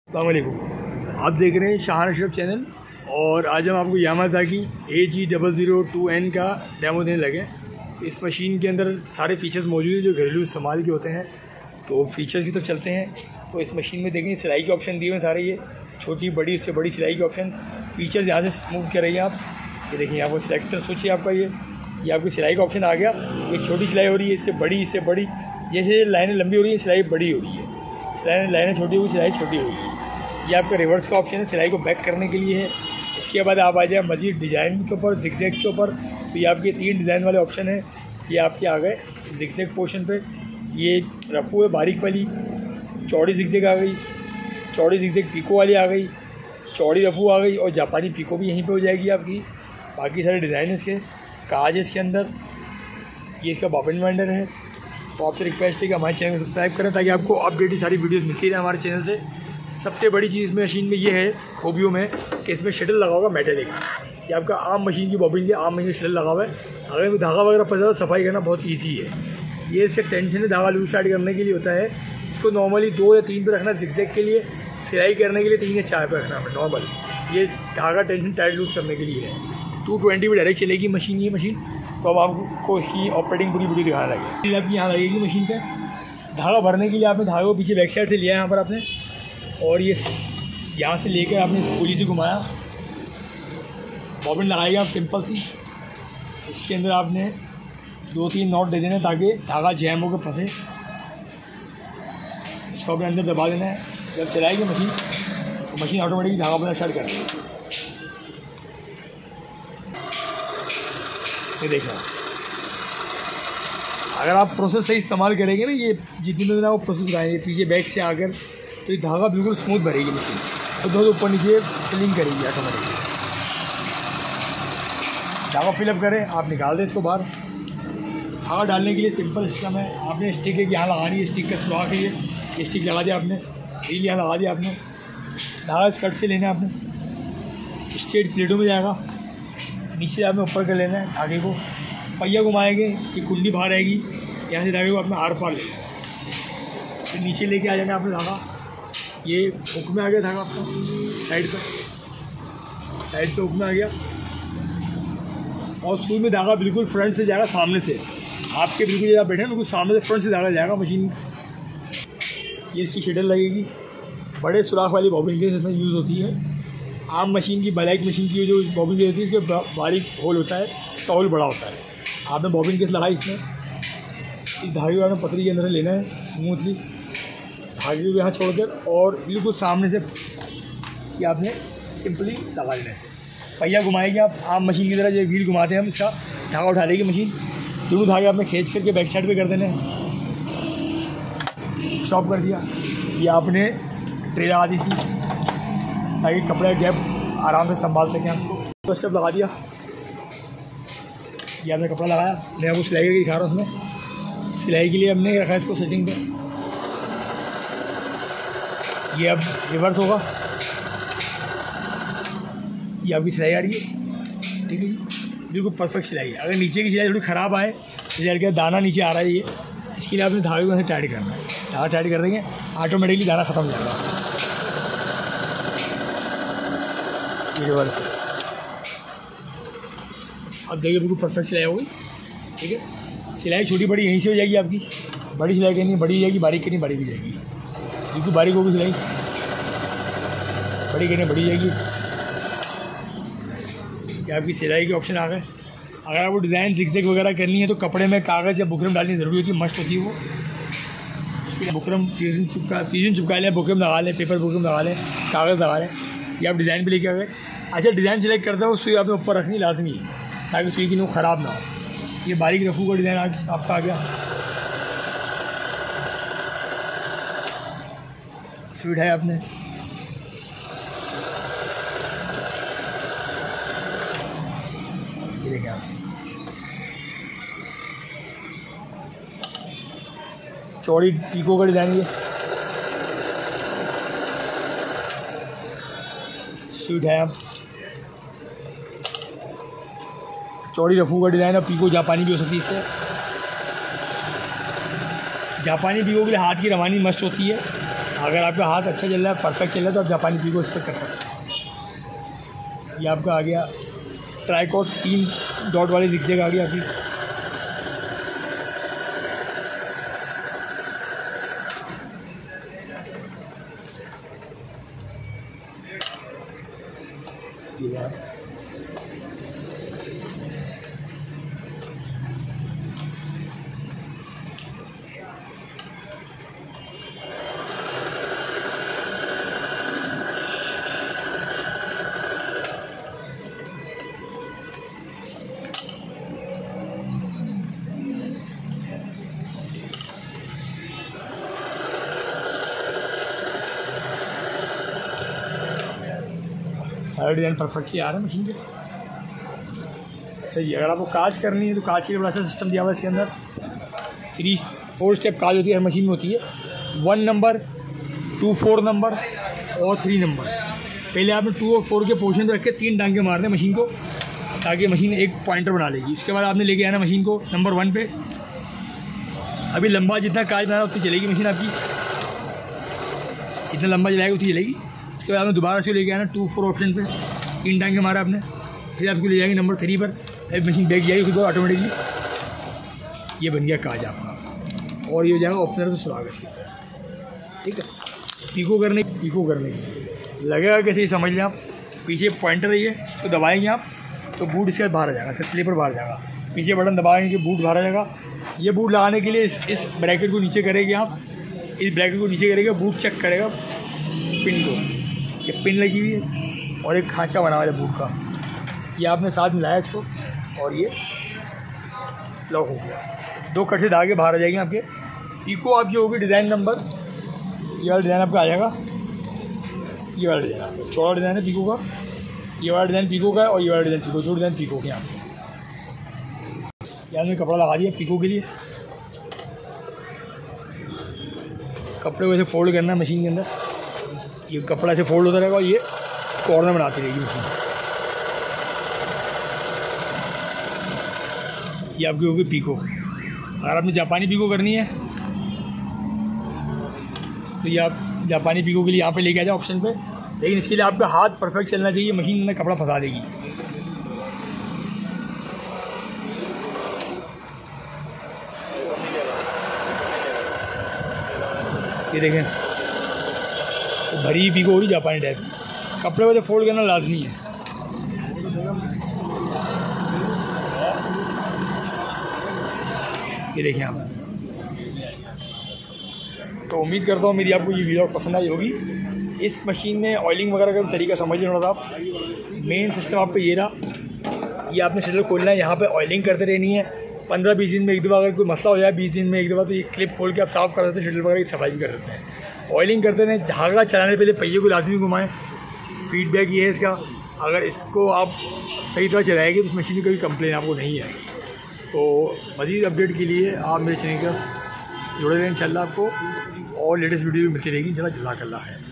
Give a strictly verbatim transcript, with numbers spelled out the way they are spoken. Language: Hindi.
अस्सलाम वालेकुम, आप देख रहे हैं शाहान अशरफ चैनल। और आज हम आपको Yamazaki A G double zero two N का डेमो देने लगे। इस मशीन के अंदर सारे फीचर्स मौजूद हैं जो घरेलू इस्तेमाल के होते हैं। तो फीचर्स की तरफ चलते हैं। तो इस मशीन में देखें सिलाई के ऑप्शन दिए हुए हैं सारे, ये छोटी बड़ी उससे बड़ी सिलाई के ऑप्शन। फीचर्स यहाँ से मूव कर रही हैं आप, ये देखिए यहाँ पर सिलेक्टर स्विच है आपका, ये ये आपकी सिलाई का ऑप्शन आ गया। ये छोटी सिलाई हो रही है, इससे बड़ी, इससे बड़ी, जैसे लाइनें लंबी हो रही है सिलाई बड़ी हो रही है, लाइनें लाइनें छोटी हुई सिलाई छोटी हो रही है। ये आपका रिवर्स का ऑप्शन है, सिलाई को बैक करने के लिए है। इसके बाद आप आ जाए मज़ीद डिज़ाइन के ऊपर, जिगजैग के ऊपर। तो ये आपके तीन डिज़ाइन वाले ऑप्शन हैं। ये आपके आ गए जिगजैग पोर्शन पे, ये रफू है बारीक वाली, चौड़ी जिगजैग आ गई, चौड़ी जिगजैग पीको वाली आ गई, चौड़ी रफू आ गई, और जापानी पीको भी यहीं पे हो जाएगी आपकी। बाकी सारे डिज़ाइन इसके काज है इसके अंदर। ये इसका बॉबिन वाइंडर है। तो आपसे रिक्वेस्ट है कि हमारे चैनल को सब्सक्राइब करें ताकि आपको अपडेटेड सारी वीडियोस मिलती रहे हमारे चैनल से। सबसे बड़ी चीज़ में मशीन में ये है खूबियों में कि इसमें शटल लगा होगा मेटेलिक। ये आपका आम मशीन की बॉबिन की आम मशीन शटल लगा हुआ है। अगर धागा वगैरह फंसा तो सफाई करना बहुत ईजी है। ये इसका टेंशन है धागा लूज टाइट करने के लिए होता है। इसको नॉर्मली दो या तीन पे रखना, जिगजैग के लिए, सिलाई करने के लिए तीन या चार पे रखना है नॉर्मल। ये धागा टेंशन टाइट लूज़ करने के लिए है। टू ट्वेंटी पे डायरेक्ट चलेगी मशीन ये मशीन। तो अब आपको इसकी ऑपरेटिंग पूरी वीडियो दिखाने लगे। आपकी यहाँ लगेगी मशीन पे धागा भरने के लिए। आपने धागे को पीछे बैक साइड से लिया है यहाँ पर आपने, और ये यहाँ से लेकर आपने इस पुली से घुमाया, बॉबिन लगाएगा आप सिंपल सी। इसके अंदर आपने दो तीन नॉट दे देने ताकि धागा जैम होकर फंसे। इसको अपने अंदर दबा देना है। जब चलाएगी मशीन तो मशीन ऑटोमेटिकली धागा अपना स्टार्ट कर देगी। ये देखना, अगर आप प्रोसेस सही इस्तेमाल करेंगे ना, ये जितनी देर आप प्रोसेस बताएंगे पीछे बैक से आकर, तो ये धागा बिल्कुल स्मूथ भरेगी मशीन, तो दोनों ऊपर नीचे फिलिंग करेगी ऑटोमेटिकली। धागा फिलअप करें, आप निकाल दें इसको बाहर। धागा डालने के लिए सिंपल सिस्टम है। आपने स्टिक एक यहाँ लगानी है, स्टिक का सुहा के ये स्टिक लगा दिया आपने, रील यहाँ लगा दिया आपने। धागा स्कर्ट से लेना है आपने, स्ट्रेट प्लेटों में जाएगा, नीचे आपने ऊपर कर लेना है धागे को। पहिया घुमाएंगे कि कुंडी बाहर आएगी, यहाँ से धागे को आपने आर पार लेना है। फिर नीचे लेके आ जाना आपने धागा। ये हुक में आ गया धागा आपका, साइड पे साइड पे हुक में आ गया। और सुई में धागा बिल्कुल फ्रंट से जाएगा, सामने से आपके बिल्कुल जगह बैठे बिल्कुल सामने से फ्रंट से धागा जाएगा मशीन। ये इसकी शटल लगेगी, बड़े सुराख वाली बॉबिन केस इसमें यूज़ होती है। आम मशीन की, ब्लैक मशीन की जो बॉबिन केस होती है, इसके बारीक होल होता है, टॉल बड़ा होता है। आपने बॉबिन केस लगाई इसमें, इस धागे को आपने पतली के अंदर से लेना है स्मूथली, धागे को यहाँ छोड़कर, और बिल्कुल सामने से कि आपने सिंपली लगा लेना से। पहिया घुमाएगी आप आम मशीन की तरह, जो व्हील घुमाते हैं हम, इसका धागा उठा लेगी मशीन। दोनों धागे आपने खींच करके बैक साइड पे कर देने, स्टॉप कर दिया। ये आपने ट्रे लगा दी थी ताकि कपड़े गैप आराम से संभाल सकें हमको। तो स्टेप लगा दिया, ये आपने कपड़ा लगाया। मैं आपको सिलाई करके दिखा रहा हूँ। उसमें सिलाई के लिए हमने रखा है इसको सेटिंग पे। ये अब रिवर्स होगा, ये आपकी सिलाई आ रही है, ठीक है जी, बिल्कुल परफेक्ट सिलाई है। अगर नीचे की सिलाई थोड़ी ख़राब आए, जैसे दाना नीचे आ रहा है, ये इसके लिए आपने धागे को ऐसे टाइट करना है। धागा टाइट कर देंगे, ऑटोमेटिकली दाना ख़त्म हो जाएगा। ये रिवर्स है। अब देखिए बिल्कुल परफेक्ट सिलाई हो गई, ठीक है। सिलाई छोटी बड़ी यहीं से हो जाएगी आपकी। बड़ी सिलाई करनी बड़ी हो जाएगी, बारीक करनी बारीक हो जाएगी। बिल्कुल बारीक होगी सिलाई, बड़ी करनी बड़ी जाएगी। ये आपकी सिलाई के ऑप्शन आ गए। अगर आपको डिज़ाइन जिगजैग वगैरह करनी है तो कपड़े में कागज़ या बुकरम डालनी ज़रूरी होती है, मस्ट होती है वो। बुकरम फ्यूजन चिपका फ्यूजन चिपका लें, बुकरम लगा लें, पेपर बुकरम लगा लें, कागज़ लगा लें। ये आप डिज़ाइन पे लेके आ गए। अच्छा, डिज़ाइन सेलेक्ट करते हो, सुई आपने ऊपर रखनी लाजमी है ताकि सुई की नोक ख़राब ना हो। ये बारीक रफू का डिज़ाइन आपका आ गया। सुई उठाया आपने, ये देखिए आप चौड़ी पीको का डिज़ाइन। ये सुई उठाया आप, चौड़ी रफू का डिज़ाइन है। पीको जापानी भी हो सकती है इससे। जापानी पीको के लिए हाथ की रवानी मस्त होती है। अगर आपका हाथ अच्छा चल रहा है, परफेक्ट चल रहा है, तो आप जापानी पीको इस पर कर सकते हैं। ये आपका आ गया ट्राइकॉट, तीन डॉट वाली जिगजैग आ गई आपकी। सारे डिज़ाइन परफेक्टली आ रहे हैं मशीन के। अच्छा जी, अगर आपको काज करनी है तो काज के लिए बड़ा सा सिस्टम दिया हुआ है इसके अंदर। थ्री फोर स्टेप काज होती है हर मशीन में होती है, one number, two four number और थ्री नंबर। पहले आपने टू और फोर के पोर्शन पर रख के तीन टांगे मारने मशीन को, ताकि मशीन एक पॉइंटर बना लेगी। उसके बाद आपने लेके आना मशीन को नंबर वन पे। अभी लंबा जितना काज बनाना उतनी चलेगी मशीन आपकी, जितना लंबा चलाएगी उतनी चलेगी। उसके बाद आपने दोबारा से लेके आना टू फोर ऑप्शन पे, तीन टांगे मारा आपने, फिर आपको ले जाएंगे नंबर थ्री पर, फिर मशीन बैक जाएगी उसके बाद ऑटोमेटिकली। ये बन गया काज आपका, और ये हो जाएगा ओपनर से सुराग इसके ऊपर। ठीक है, पीको करने पीको करने के लिए लगेगा कैसे, समझ लें आप। पीछे पॉइंटर है ये, इसको दबाएंगे आप तो बूट इसके बाहर आ जाएगा, स्लीपर बाहर जाएगा। पीछे बटन दबाएंगे कि बूट बाहर आ जाएगा। ये बूट लगाने के लिए इस, इस ब्रैकेट को नीचे करेंगे आप, इस ब्रैकेट को नीचे करेंगे, बूट चेक करेगा पिन को। ये पिन लगी हुई है और एक खांचा बना हुआ है बूट का, ये आपने साथ मिलाया इसको और ये लॉक हो गया। दो कट से धागे बाहर आ जाएंगे आपके। पीको आपकी होगी डिज़ाइन नंबर, ये वाला डिज़ाइन आपका आ जाएगा। ये वाला डिज़ाइन आपका चौड़ा डिज़ाइन है पीको का, ये वाला डिज़ाइन पीको का है और ये वाला डिज़ाइन पीको, दो डिज़ाइन पीको के। यहाँ यहाँ में कपड़ा लगा दिया पीको के लिए। कपड़े को ऐसे फोल्ड करना है मशीन के अंदर, ये कपड़ा ऐसे फोल्ड होता रहेगा और ये कॉर्नर बनाती रहेगी मशीन। ये आपकी होगी पीको। अगर आपने जापानी पीको करनी है तो ये आप जापानी पीको के लिए यहाँ पे लेके आ जाओ ऑप्शन पे, लेकिन इसके लिए आपका हाथ परफेक्ट चलना चाहिए, मशीन में कपड़ा फंसा देगी। ये देखें, तो भरी पीको होगी जापानी टाइप। कपड़े को फोल्ड करना लाजमी है। ये देखें आप। तो उम्मीद करता हूँ मेरी आपको ये वीडियो पसंद आई होगी। इस मशीन में ऑयलिंग वगैरह का तरीका समझ लेना था आप। मेन सिस्टम आपका ये रहा, ये आपने शटर खोलना है, यहाँ पे ऑयलिंग करते रहनी है। पंद्रह बीस दिन में एक दफ़ा अगर कोई मसला हो जाए, बीस दिन में एक दफ़ा, तो ये क्लिप खोल के आप साफ़ कर सकते हैं, शटर वगैरह की सफाई भी कर सकते हैं। ऑयलिंग करते रहें। धागा चलाने पहले पहिए को लाजमी घुमाएं। फीडबैक ये है इसका, अगर इसको आप सही तरह चलाएंगे तो इस मशीन की कोई कंप्लेन आपको नहीं है। तो मज़ीद अपडेट के लिए आप मेरे चैनल के साथ जुड़े रहें इंशाल्लाह। आपको और लेटेस्ट वीडियो भी मिलती रहेगी इंशाल्लाह। जज़ाकल्लाह है।